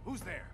Who's there?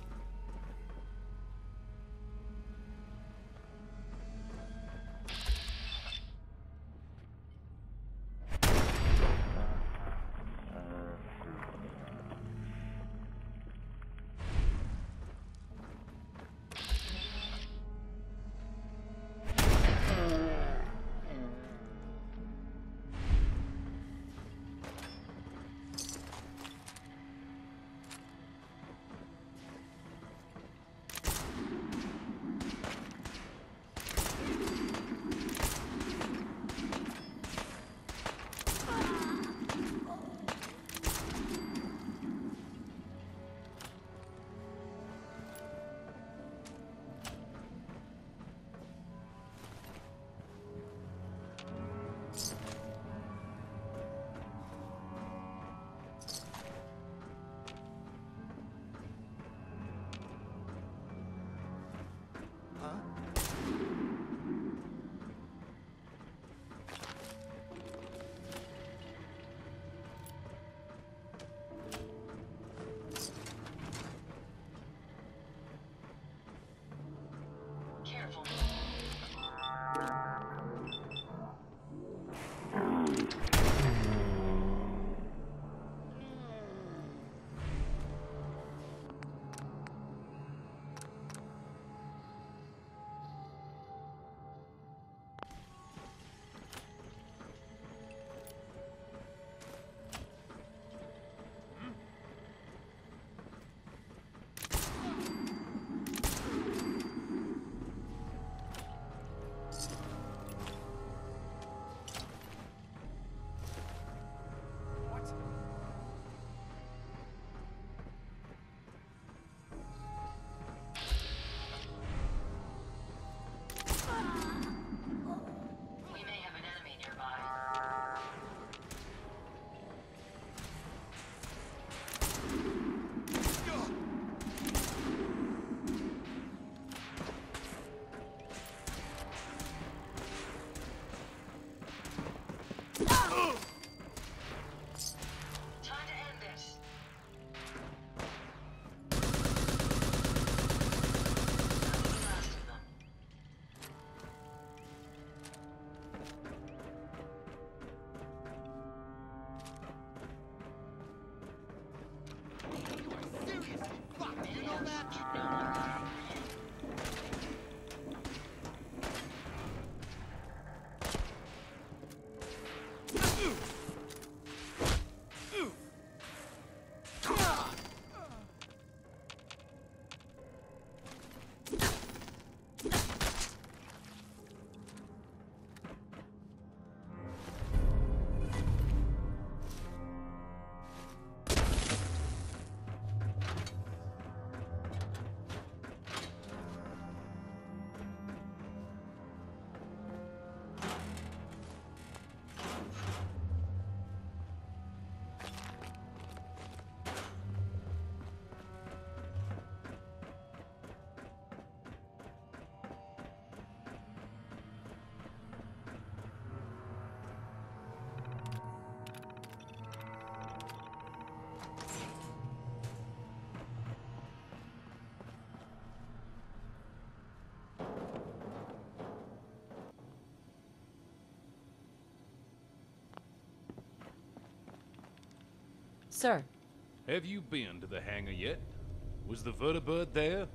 Sir. Have you been to the hangar yet? Was the vertibird there?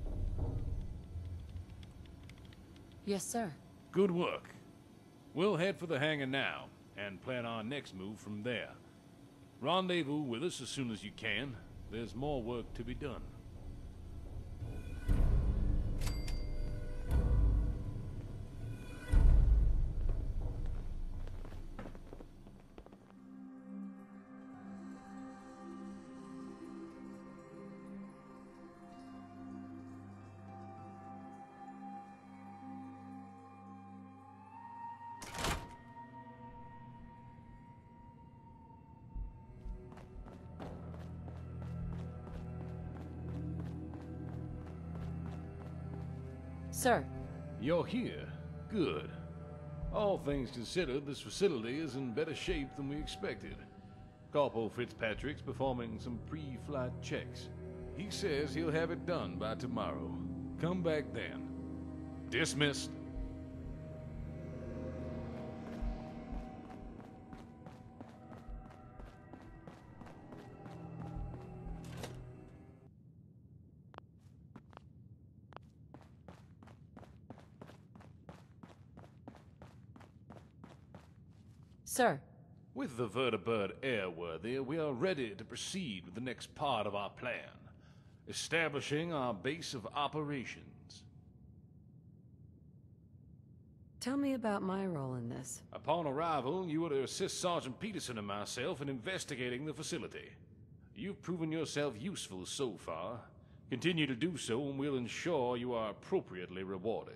Yes, sir. Good work. We'll head for the hangar now, and plan our next move from there. Rendezvous with us as soon as you can. There's more work to be done. Sir. You're here. Good. All things considered, this facility is in better shape than we expected. Corporal Fitzpatrick's performing some pre-flight checks. He says he'll have it done by tomorrow. Come back then. Dismissed. Sir. With the vertibird airworthy, we are ready to proceed with the next part of our plan, establishing our base of operations. Tell me about my role in this. Upon arrival, you were to assist Sergeant Peterson and myself in investigating the facility. You've proven yourself useful so far. Continue to do so, and we'll ensure you are appropriately rewarded.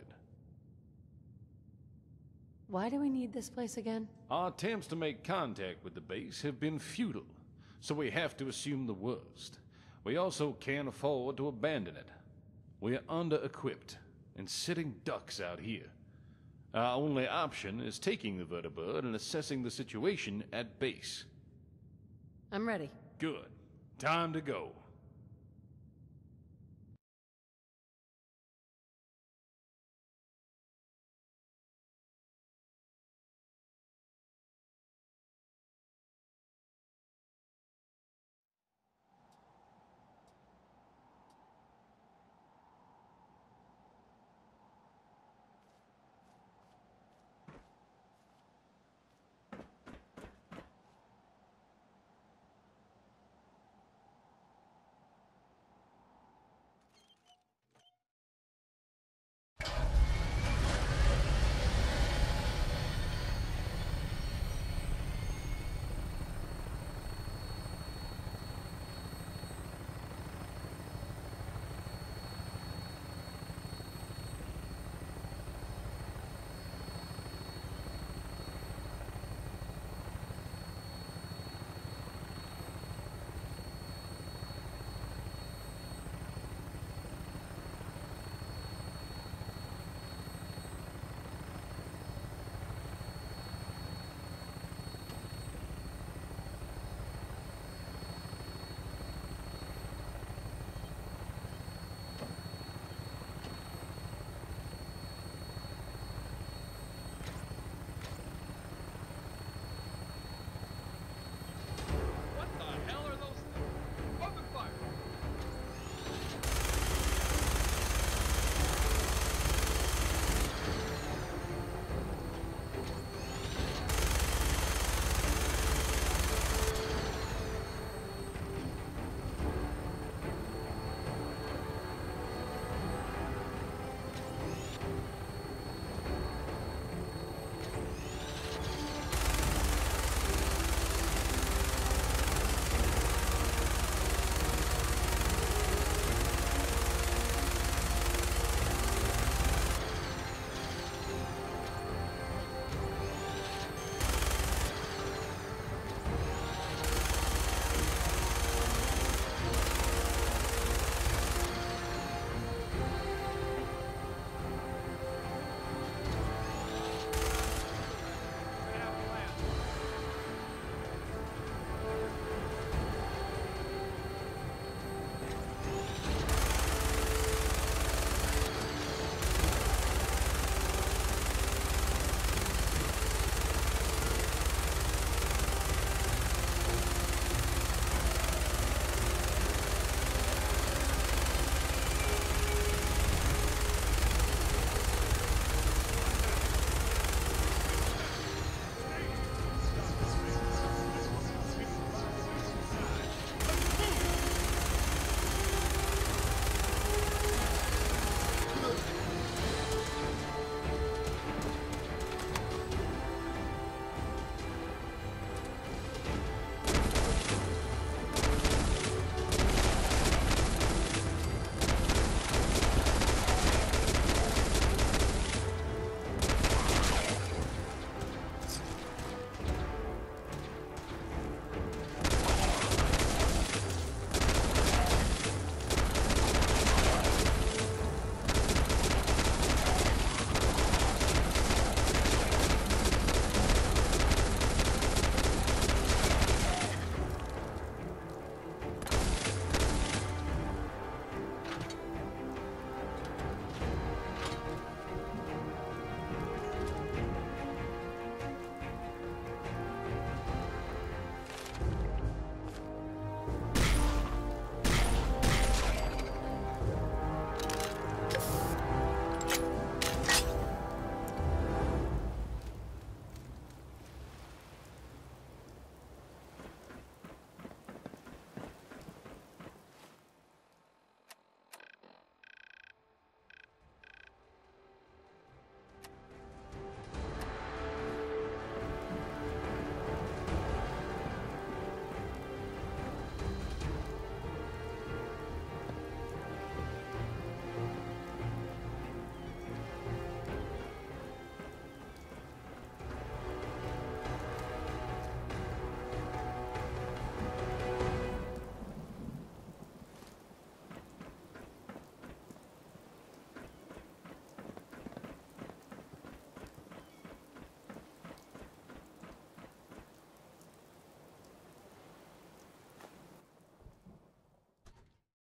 Why do we need this place again? Our attempts to make contact with the base have been futile, so we have to assume the worst. We also can't afford to abandon it. We are under-equipped and sitting ducks out here. Our only option is taking the vertibird and assessing the situation at base. I'm ready. Good. Time to go.